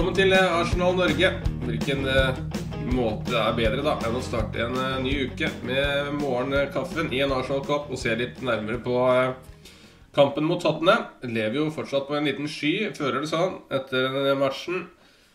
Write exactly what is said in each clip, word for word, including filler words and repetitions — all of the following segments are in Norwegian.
Velkommen til Arsenal Norge. Hvilken uh, måte er bedre da enn å starte en uh, ny uke med morgenkaffen i en Arsenal-kopp og se litt nærmere på uh, kampen mot Tottenham. Lever jo fortsatt på en liten sky, føler det sånn, etter denne matchen.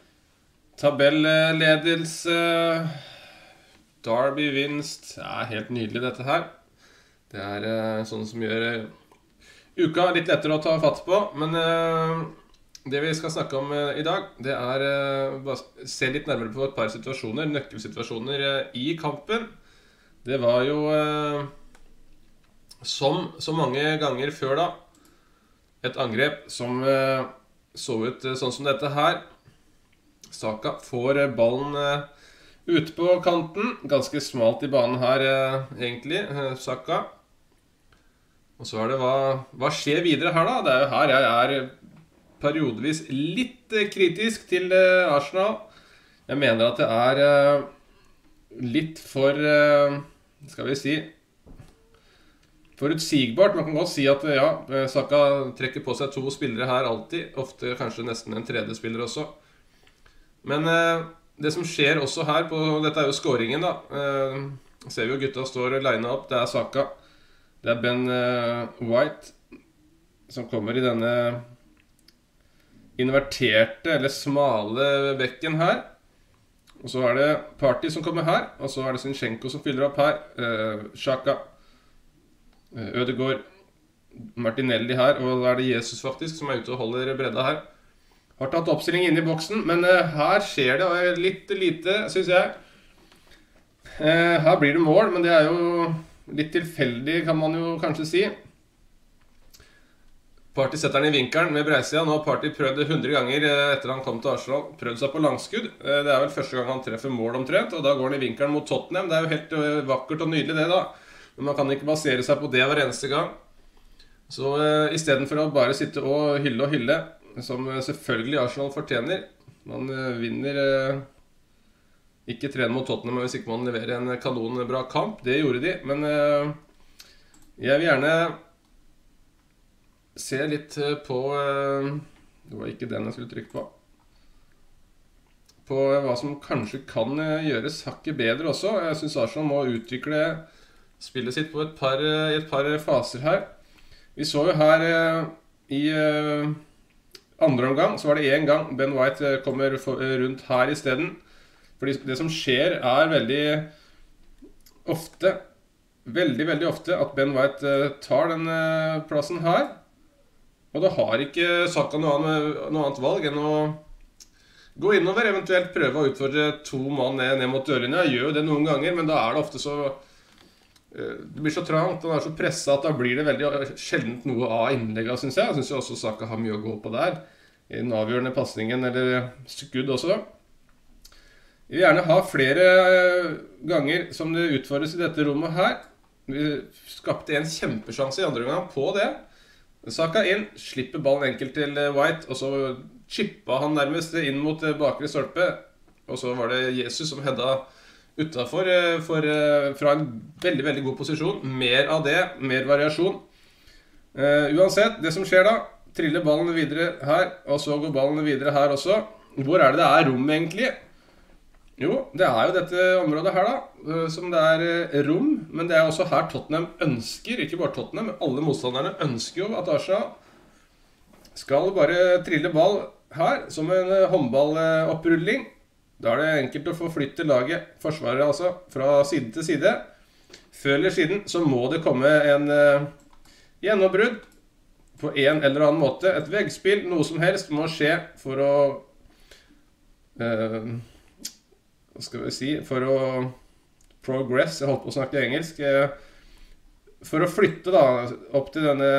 Tabelledelse, Derby vinst, det er helt nydelig dette her. Det er uh, sånn som gjør uh, uka litt lettere å ta fatt på, men uh, det vi skal snakke om uh, i dag, det er uh, bare se litt nærmere på et par situasjoner, nøkkelsituasjoner uh, i kampen. Det var jo, uh, som så mange ganger før da, et angrep som uh, så ut uh, sånn som dette her. Saka får uh, ballen uh, ute på kanten, ganske smalt i banen her uh, egentlig, uh, Saka. Og så er det, hva, hva skjer videre her da? Det er jo her jeg er periodevis litt kritisk til Arsenal. Jeg mener at det er litt for, skal vi si, forutsigbart. Man kan godt si at ja, Saka trekker på seg to spillere her alltid. Ofte kanskje nesten en tredje spiller også. Men det som skjer også her, på, dette er jo scoringen da. Ser vi jo gutta står og linet opp, det er Saka. Det er Ben White som kommer i denne inverterte eller smale bekken her. Og så er det Partey som kommer her, og så er det Zinchenko som fyller opp her. Xhaka, Ødegaard, Martinelli her, og da er det Jesus faktisk som er ute og holder bredda her. Har tatt oppstilling inne i boksen, men her skjer det litt lite, synes jeg. Her blir det mål, men det er jo litt tilfeldig, kan man jo kanskje si. Partey setter den i vinkelen med breisida. Nå har Partey prøvd hundre ganger etter han kom til Arsenal. Prøvd seg på langskudd. Det er vel første gang han treffer mål omtrent, og da går han i vinkelen mot Tottenham. Det er jo helt vakkert og nydelig det da. Men man kan ikke basere seg på det hver eneste gang. Så uh, i stedet for å bare sitte og hylle og hylle, som selvfølgelig Arsenal fortjener. Man uh, vinner... Uh, Ikke trene mot Tottenham hvis ikke man leverer en kanonbra kamp. Det gjorde de, men uh, jeg vil gjerne se litt på uh, det var ikke den jeg skulle trykke på. På uh, hva som kanskje kan uh, gjøres hakket bedre også. Jeg synes Arsenal må utvikle spillet sitt på et par, uh, i et par faser her. Vi så jo her uh, i uh, andre omgang, så var det en gang Ben White uh, kommer for, uh, rundt her i stedet. Fordi det som skjer er veldig ofte, veldig, veldig ofte at Ben White tar den plassen her. Og da har ikke Saka noe annet, noe annet valg enn å gå innover, eventuelt prøve å utfordre to mann ned, ned mot dørlinja. Jeg gjør jo det noen ganger, men da er det ofte så... Det blir så trangt, og det er så presset at da blir det veldig sjeldent noe av innlegget, synes jeg. Jeg synes jo også Saka har mye å gå på der, i den avgjørende passningen, eller skudd også. Vi vil gjerne ha flere ganger som det utfordres i dette rommet her. Vi skapte en kjempesjanse i andre gang på det. Saka inn, slipper ballen enkelt til White, og så chippa han nærmest inn mot bakre stolpe. Og så var det Jesus som hedda utenfor for, fra en veldig, veldig god posisjon. Mer av det, mer variasjon. Uh, uansett, det som skjer da, triller ballen videre her, og så går ballen videre her også. Hvor er det det er rom egentlig? Jo, det er jo dette området her da, som det er rom, men det er også her Tottenham ønsker, ikke bare Tottenham, men alle motstanderne ønsker jo at Arsenal skal bare trille ball her, som en håndballopprulling. Da er det enkelt å forflytte laget, forsvaret altså, fra side til side. Før eller siden så må det komme en uh, gjennombrudd på en eller annen måte. Et veggspill, noe som helst må skje for å... Uh, Hva skal vi si, for å progress, jeg holdt på å snakke engelsk, for å flytte da, opp til denne,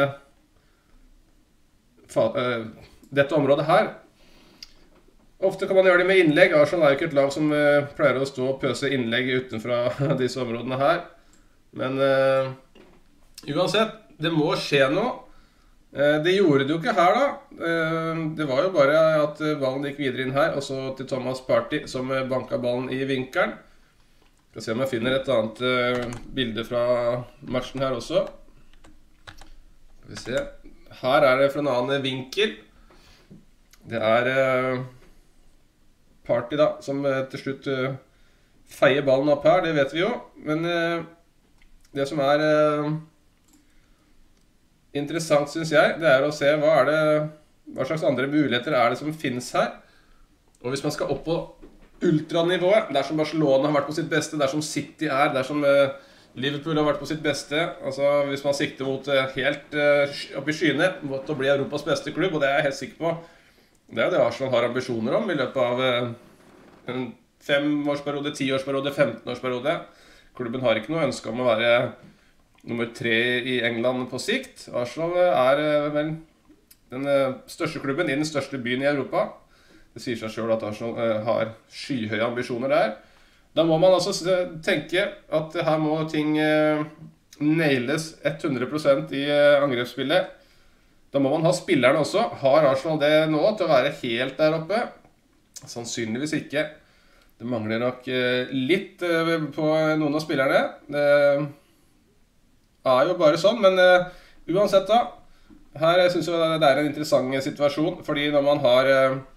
dette området her. Ofte kan man gjøre det med innlegg. Arsenal er jo ikke et lag som pleier å stå og pøse innlegg utenfra disse områdene her. Men uh, uansett, det må skje noe. Uh, det gjorde det jo ikke her da. Uh, det var jo bare at ballen gikk videre inn her, og så til Thomas Partey som banka ballen i vinkelen. Skal se om jeg finner et annet uh, bilde fra matchen her også. Skal vi se. Her er det fra en annen vinkel. Det er uh, Party da, som eh, til slutt eh, feier ballen opp her, det vet vi jo. Men eh, det som er eh, interessant, synes jeg, det er å se hva er det, hva slags andre muligheter er det som finnes her. Og hvis man skal opp på ultranivået, der som Barcelona har vært på sitt beste, der som City er, der som eh, Liverpool har vært på sitt beste, altså hvis man sikter mot eh, helt eh, opp i skyene, mot å bli Europas beste klubb, og det er jeg helt sikker på, det er jo det Arsenal har ambisjoner om i løpet av eh, en femårsperiode, tiårsperiode, femtenårsperiode. Klubben har ikke noe ønske om å være nummer tre i England på sikt. Arsenal er vel den største klubben i den største byen i Europa. Det sier seg selv at Arsenal har skyhøye ambisjoner der. Da må man altså tenke at her må ting nailes hundre prosent i angrepsspillet. Da må man ha spillerne også. Har Arsenal det nå til å være helt der oppe? Sannsynligvis ikke. Det mangler nok litt på noen av spillerne. Det er jo bare sånn, men uansett da, her synes jeg det er en interessant situasjon, fordi når man har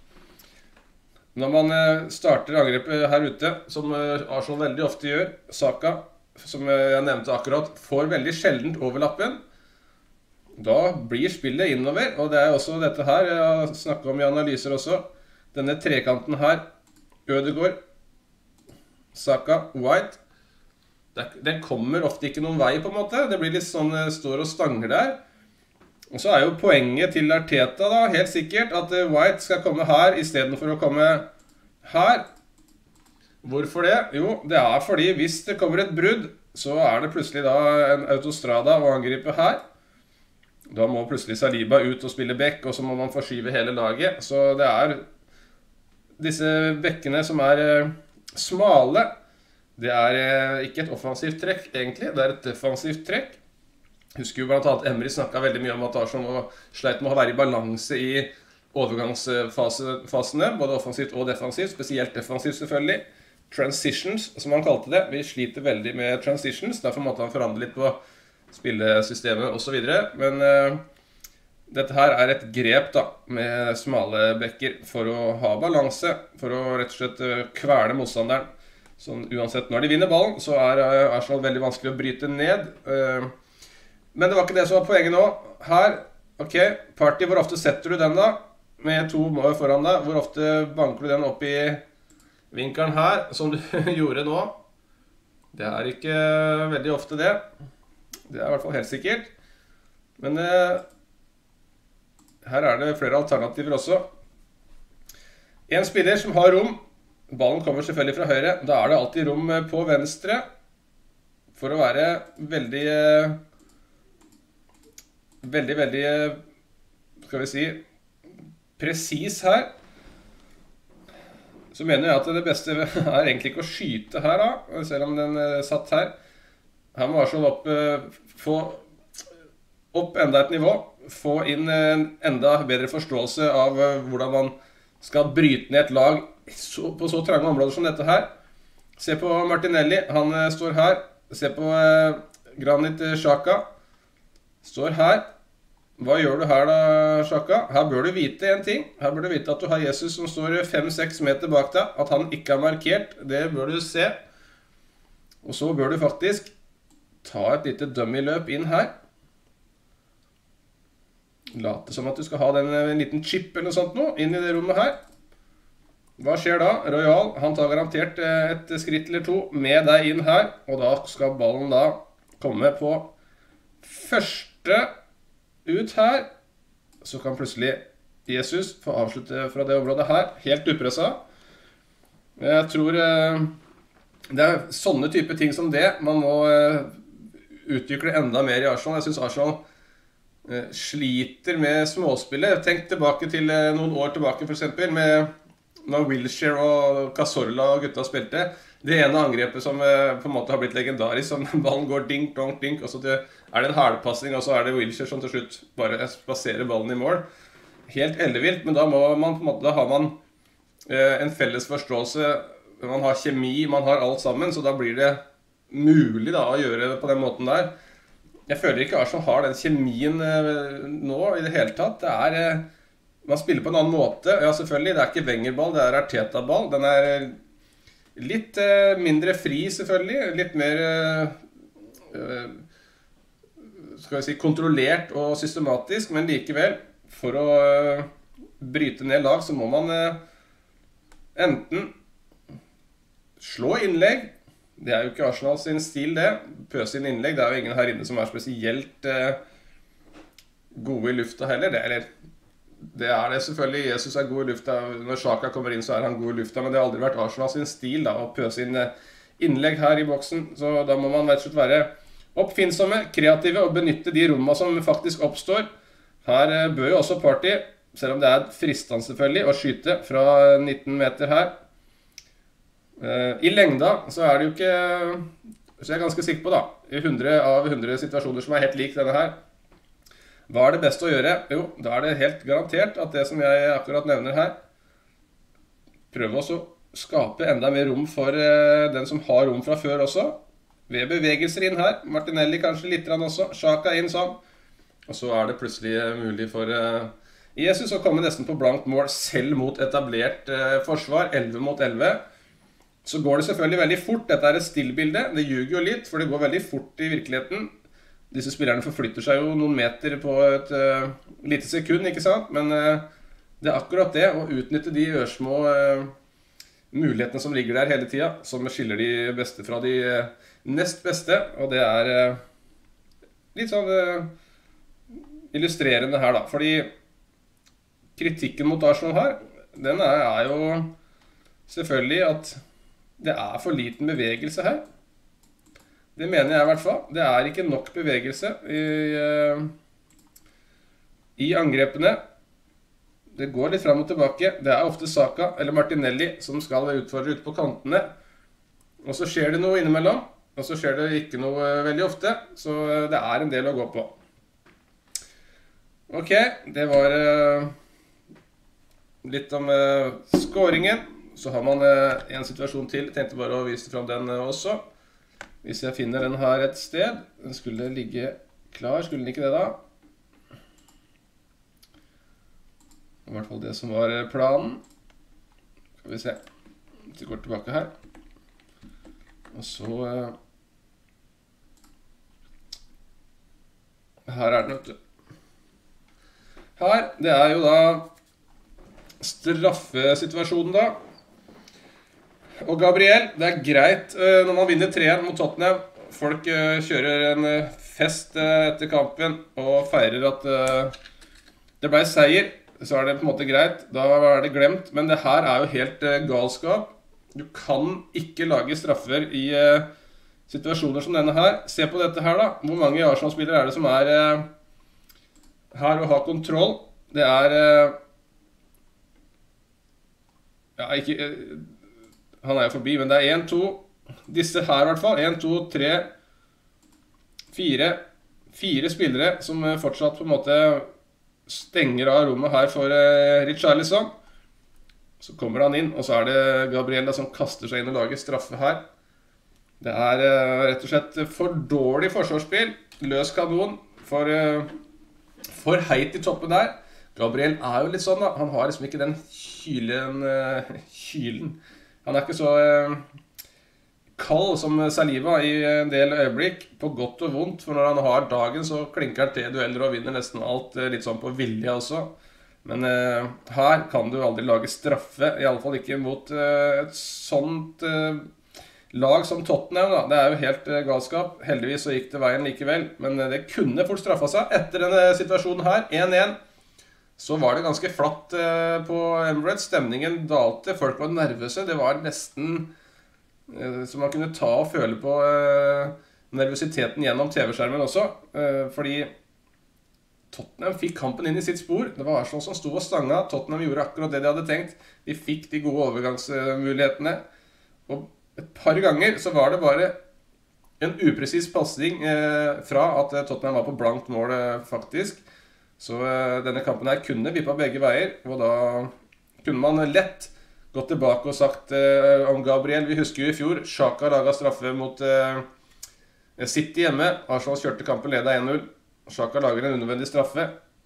når man starter angrepet her ute, som Arsenal veldig ofte gjør, Saka, som jeg nevnte akkurat, får veldig sjeldent overlappen, da blir spillet innover, og det er også dette her, jeg har snakket om i analyser også, denne trekanten her, Ødegaard, Saka, White, den kommer ofte ikke noen vei på en måte. Det blir litt sånn, står og stanger der. Og så er jo poenget til Arteta da, helt sikkert, at White skal komme her i stedet for å komme her. Hvorfor det? Jo, det er fordi hvis det kommer et brudd, så er det plutselig da en autostrada å angripe her. Da må plutselig Saliba ut og spille bekk, og så må man forskyve hele laget. Så det er disse bekkene som er smale, det er ikke et offensivt trekk egentlig, det er et defensivt trekk. Husker jo blant annet Emery snakket veldig mye om at Arsenal sleit med å være i balanse i overgangsfasene, både offensivt og defensivt, spesielt defensivt selvfølgelig. Transitions, som han kalte det. Vi sliter veldig med transitions, derfor måtte han forandre litt på spillesystemet og så videre. Men uh, dette her er et grep da, med smale bekker for å ha balanse, for å rett og slett uh, kvele motstanderen. Sånn, uansett når de vinner ballen, så er uh, Arsenal veldig vanskelig å bryte ned. Uh, men det var ikke det som var poenget nå. Her, ok, Party, hvor ofte setter du den da? Med to mål foran deg. Hvor ofte banker du den opp i vinkelen her, som du gjorde nå? Det er ikke veldig ofte det. Det er i hvert fall helt sikkert. Men uh, her er det flere alternativer også. En spiller som har rom. Ballen kommer selvfølgelig fra høyre. Da er det alltid rom på venstre. For å være veldig, veldig, veldig, skal vi si, presis her. Så mener jeg at det beste er egentlig ikke å skyte her da, selv om den satt her. Her må Arsenal opp, få opp enda et nivå. Få inn en enda bedre forståelse av hvordan man skal bryte ned et lag Så, på så trange områder som dette her. Se på Martinelli, han uh, står her. Se på uh, Granit Xhaka. Står her. Hva gjør du her da, Xhaka? Her bør du vite en ting. Her bør du vite at du har Jesus som står fem seks meter bak deg. At han ikke er markert, det bør du se. Og så bør du faktisk ta et lite dummy-løp inn her. Late som at du skal ha den, en liten chip eller noe sånt nå, inn i det rommet her. Hva skjer da? Royal, han tar garantert et skritt eller to med deg inn her, og da skal ballen da komme på første ut her. Så kan plutselig Jesus få avslutte fra det området her, helt upressa. Jeg tror det er sånne type ting som det man må utvikle enda mer i Arsenal. Jeg synes Arsenal sliter med småspillet. Tenk tilbake til noen år tilbake for eksempel, med når Wilshere og Cazorla og gutta spilte. Det ene angrepet som eh, på en måte har blitt legendarisk, som ballen går dink, donk, dink, og så til, er det en hælpassing, og så er det Wilshere som til slutt bare passerer ballen i mål. Helt ellevilt, men da må man på en måte, da har man eh, en felles forståelse, man har kjemi, man har alt sammen, så da blir det mulig da å gjøre det på den måten der. Jeg føler ikke Arsenal har den kjemien eh, nå i det hele tatt. Det er... Eh, man spiller på en annen måte. Ja, selvfølgelig, det er ikke Wenger-ball, det er Arteta-ball. Den er litt eh, mindre fri, selvfølgelig. Litt mer eh, skal vi si, kontrollert og systematisk, men likevel, for å eh, bryte ned lag, så må man eh, enten slå innlegg. Det er jo ikke Arsenal sin stil, det. Pøse inn innlegg. Det er jo ingen her inne som er spesielt eh, gode i lufta heller. Det, eller, det er det selvfølgelig. Jesus er god i lufta. Når Xhaka kommer inn, så er han god i lufta. Men det har aldri vært Arsenal sin stil da, å pøse inn eh, innlegg her i boksen. Så da må man rett og slett være oppfinnsomme, kreative og benytte de rommene som faktisk oppstår. Her eh, bør jo også Partey, selv om det er fristende selvfølgelig, å skyte fra nitten meter her. I lengda så er det jo ikke, så jeg er ganske sikker på da, i hundre av hundre situasjoner som er helt lik denne her. Hva er det beste å gjøre? Jo, da er det helt garantert at det som jeg akkurat nevner her, prøve også å skape enda mer rom for den som har rom fra før også. Ved bevegelser inn her, Martinelli kanskje litt også, Xhaka inn sånn. Og så er det plutselig mulig for Jesus å komme nesten på blankt mål selv mot etablert forsvar, elleve mot elleve. Så går det selvfølgelig veldig fort. Dette er et stillbilde. Det ljuger jo litt, for det går veldig fort i virkeligheten. Disse spillerne forflytter seg jo noen meter på et uh, lite sekund, ikke sant? Men uh, det er akkurat det, å utnytte de ørsmå uh, mulighetene som ligger der hele tiden, som skiller de beste fra de uh, nest beste. Og det er uh, litt sånn uh, illustrerende her da. Fordi kritikken mot Arsenal her, den er, er jo selvfølgelig at det er for liten bevegelse her. Det mener jeg i hvert fall. Det er ikke nok bevegelse i, i angrepene. Det går litt frem og tilbake. Det er ofte Xhaka eller Martinelli som skal utfordre ut på kantene. Og så skjer det noe innimellom, og så skjer det ikke noe veldig ofte. Så det er en del å gå på. Ok, det var litt om skåringen. Så har man en situasjon til. Jeg tenkte bare å vise frem den også. Hvis jeg finner den her et sted. Den skulle ligge klar, skulle den ikke det da? I hvert fall det som var planen. Skal vi se. Vi går tilbake her. Og så her er den, vet du. Her, det er jo da straffesituasjonen da. Og Gabriel, det er greit når man vinner tre en mot Tottenham. Folk kjører en fest etter kampen og feirer at det ble seier. Så er det på en måte greit, da er det glemt. Men det her er jo helt galskap. Du kan ikke lage straffer i situasjoner som denne her. Se på dette her da. Hvor mange Arsenal-spillere er det som er her og har kontroll? Det er ja, ikke han er jo forbi, men det er en, to, disse her i hvert fall, en, to, tre, fire, fire spillere som fortsatt på en måte stenger av rommet her for uh, Richarlison. Så kommer han inn, og så er det Gabriel da, som kaster seg inn og lager straffe her. Det er uh, rett og slett for dårlig forsvarsspill, løs kanon, for, uh, for heit i toppen der. Gabriel er jo litt sånn da, han har liksom ikke den kylen, uh, kylen. Han er ikke så eh, kald som Saliba i en del øyeblikk, på godt og vondt, for når han har dagen så klinker han til dueller og vinner nesten alt eh, litt sånn på vilje også. Men eh, her kan du aldri lage straffe, i alle fall ikke mot eh, et sånt eh, lag som Tottenham da. Det er jo helt eh, galskap. Heldigvis så gikk det veien likevel, men eh, det kunne fort straffa seg. Etter denne situasjonen her, en en, så var det ganske flatt eh, på Emirates. Stemningen dalte, folk var nervøse. Det var nesten eh, som man kunne ta og føle på eh, nervøsiteten gjennom T V-skjermen også. Eh, fordi Tottenham fikk kampen inn i sitt spor. Det var Arsenal som sto og stanga. Tottenham gjorde akkurat det de hadde tenkt. De fikk de gode overgangsmulighetene. Og et par ganger så var det bare en upresis passing eh, fra at Tottenham var på blankt mål eh, faktisk. Så uh, denne kampen her kunne vippet begge veier, og da kunne man lett gått tilbake og sagt uh, om Gabriel. Vi husker jo i fjor, Xhaka laget straffe mot uh, City hjemme. Arsenal kjørte kampen, ledet en null. Xhaka lager en unødvendig straffe.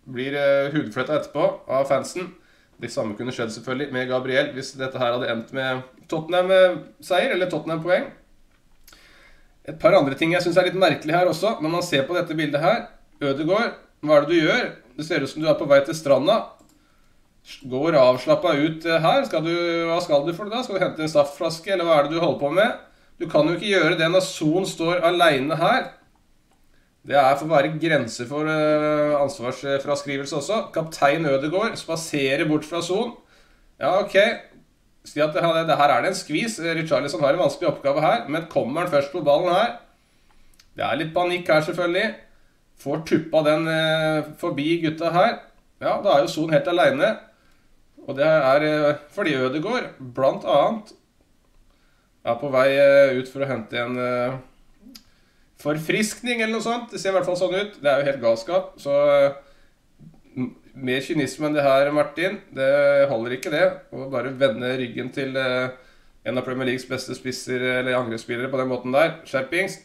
blir uh, hudfletta etterpå av fansen. Det samme kunne skjedd selvfølgelig med Gabriel hvis dette her hadde endt med Tottenham-seier eller Tottenham-poeng. Et par andre ting jeg synes er litt merkelig her også, når man ser på dette bildet her. Ødegaard, hva er det du gjør? Det ser ut som du er på vei til stranda. Går avslappet ut her. Skal du, hva skal du for det da? Skal du hente en saftflaske, eller hva er det du holder på med? Du kan jo ikke gjøre det når Son står alene her. Det er for å være grenser for uh, ansvarsfraskrivelse også. Kaptein Ødegaard spaserer bort fra Son. Ja, ok. Si at det, det her er det en skvis. Richarlison har en vanskelig oppgave her, men kommer han først på ballen her? Det er litt panikk her selvfølgelig. Får tuppa den uh, forbi gutta her. Ja, da er jo Son helt alene. Og det er uh, fordi Ødegaard, blant annet, er på vei uh, ut for å hente en... Uh, forfriskning eller noe sånt. Det ser i hvert fall sånn ut. Det er jo helt galskap. Så uh, mer kynisme enn det her, Martin, det holder ikke det. Å bare vende ryggen til uh, en av Premier Leagues beste spisser eller angrepsspillere på den måten der. Skjerpings.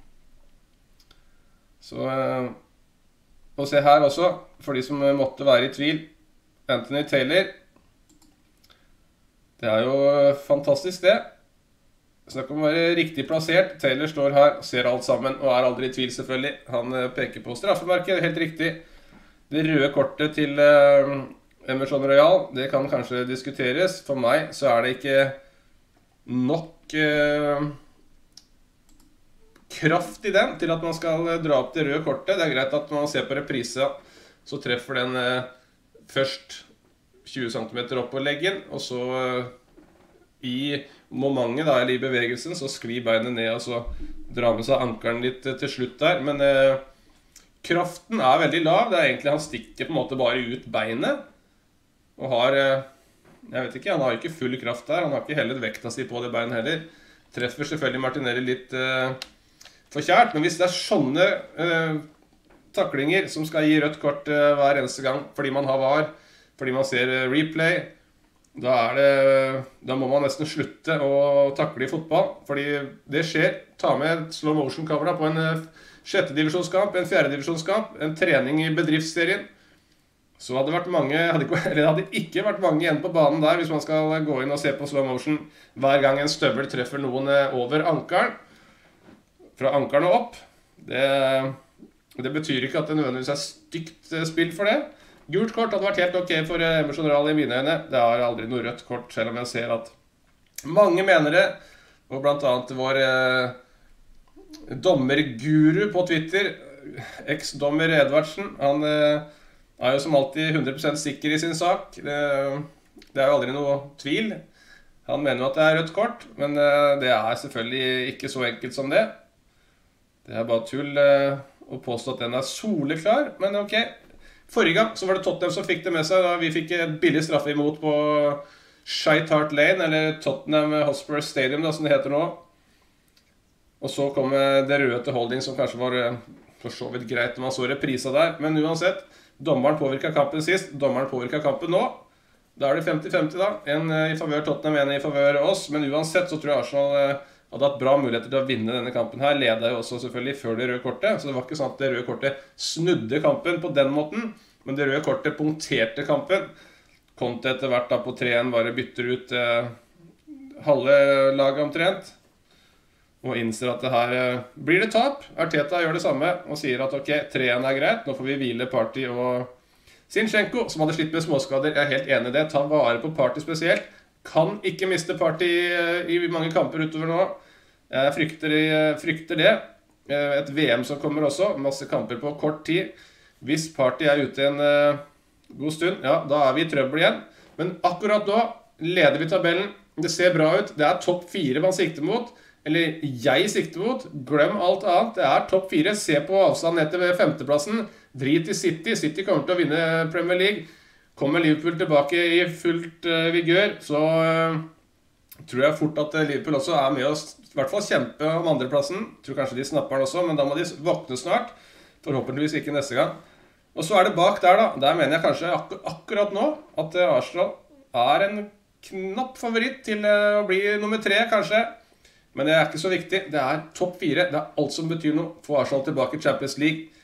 Så uh, og se her også, for de som måtte være i tvil, Anthony Taylor. Det er jo fantastisk det. Snakk om å være riktig plassert. Taylor står her, ser alt sammen og er aldri i tvil selvfølgelig. Han peker på straffemarket, helt riktig. Det røde kortet til uh, Emerson Royal, det kan kanskje diskuteres. For meg så er det ikke nok uh, kraft i den til at man skal dra opp det røde kortet. Det er greit at man ser på reprisa, så treffer den uh, først tjue centimeter opp på leggen, og så uh, i momentet da, eller i bevegelsen, så sklir beinet ned og så drar med seg ankeren litt til slutt der. Men eh, kraften er veldig lav. Det er egentlig, han stikker på en måte bare ut beinet. Og har, eh, jeg vet ikke, han har ikke full kraft der. Han har ikke hellet vekta si på det beinet heller. Treffer selvfølgelig Martinelli litt eh, forkjært. Men hvis det er sånne eh, taklinger som skal gi rødt kort eh, hver eneste gang, fordi man har var, fordi man ser eh, replay, Da, er det, da må man nesten slutte å takle i fotball, fordi det skjer. Ta med et slow motion kamera på en sjette divisjonskamp, en fjerde divisjonskamp, en trening i bedriftsserien. Så hadde det vært mange, hadde ikke, eller hadde ikke vært mange igjen på banen der hvis man skal gå inn og se på slow motion hver gang en støvel treffer noen over ankeren, fra ankeren og opp. Det, det betyr ikke at det nødvendigvis er stygt spill for det. Gult kort hadde vært helt ok for Emerson Royal i mine øyne. Det er aldri noe rødt kort, selv om jeg ser at mange mener det. Og blant annet vår eh, dommerguru på Twitter, eks-dommer Edvardsen, han eh, er jo som alltid hundre prosent sikker i sin sak. Det, det er jo aldri noe tvil. Han mener jo at det er rødt kort, men eh, det er selvfølgelig ikke så enkelt som det. Det er bare tull eh, å påstå at den er soleklar, men ok. Forrige gang så var det Tottenham som fikk det med seg da vi fikk et billig straffe imot på Shite Hart Lane, eller Tottenham Hotspur Stadium da, som det heter nå. Og så kom det røde til holding som kanskje var for så vidt greit når man så reprisa der. Men uansett, dommeren påvirket kampen sist, dommeren påvirket kampen nå. Da er det femti femti da, en i favør Tottenham, en i favør oss. Men uansett så tror jeg Arsenal hadde hatt bra muligheter til å vinne denne kampen her. Ledet jo også selvfølgelig før det røde kortet, så det var ikke sånn at det røde kortet snudde kampen på den måten, men det røde kortet punkterte kampen. Conte etter hvert da på tre en bare bytter ut eh, halve laget omtrent, og innser at det her eh, blir det tap. Arteta gjør det samme og sier at ok, tre en er greit, nå får vi hvile Partey og Zinchenko, som hadde slitt med småskader. Jeg er helt enig i det, ta vare på Partey spesielt. Kan ikke miste Partey i mange kamper utover nå. Jeg frykter, frykter det. Et V M som kommer også, masse kamper på kort tid. Hvis Partey er ute en uh, god stund, ja, da er vi i trøbbel igjen. Men akkurat nå leder vi tabellen. Det ser bra ut. Det er topp fire man sikter mot. Eller jeg sikter mot. Glem alt annet. Det er topp fire. Se på avstand ned til femteplassen. Drit i City. City kommer til å vinne Premier League. Kommer Liverpool tilbake i fullt uh, vigør, så uh, tror jeg fort at Liverpool også er med oss, i hvert fall kjempe om andreplassen. Tror kanskje de snapper den også, men da må de våkne snart. Forhåpentligvis ikke neste gang. Og så er det bak der da, der mener jeg kanskje ak akkurat nå at uh, Arsenal er en knapp favoritt til uh, å bli nummer tre kanskje. Men det er ikke så viktig. Det er topp fire. Det er alt som betyr noe. Få Arsenal tilbake i Champions League.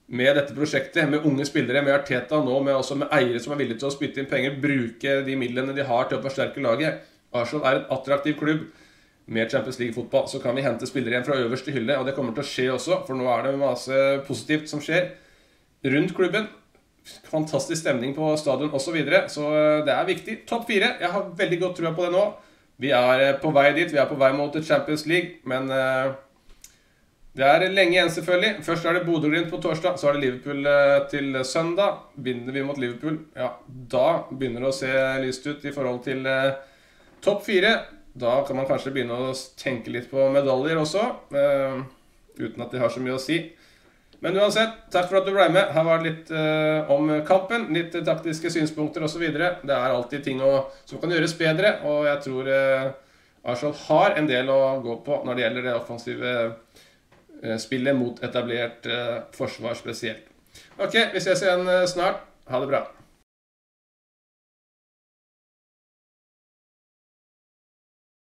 med dette prosjektet, med unge spillere, med Arteta nå, med, også med eiere som er villige til å spytte inn penger, bruke de midlene de har til å forsterke laget. Arsenal er en attraktiv klubb med Champions League-fotball, så kan vi hente spillere igjen fra øverste hylle, og det kommer til å skje også, for nå er det masse positivt som skjer rundt klubben. Fantastisk stemning på stadion og så videre, så det er viktig. Topp fire, jeg har veldig godt trua på det nå. Vi er på vei dit, vi er på vei mot Champions League, men det er lenge igjen selvfølgelig. Først er det Bodø/Glimt på torsdag, så er det Liverpool til søndag. Vinner vi mot Liverpool, ja, da begynner det å se lyst ut i forhold til topp fire. Da kan man kanskje begynne å tenke litt på medaljer også, uh, uten at det har så mye å si. Men uansett, takk for at du ble med. Her var det litt uh, om kampen, litt taktiske synspunkter og så videre. Det er alltid ting å, som kan gjøres bedre, og jeg tror uh, Arsenal har en del å gå på når det gjelder det offensive uh, spillet mot etablert uh, forsvar spesielt. Ok, vi ses igjen uh, snart. Ha det bra.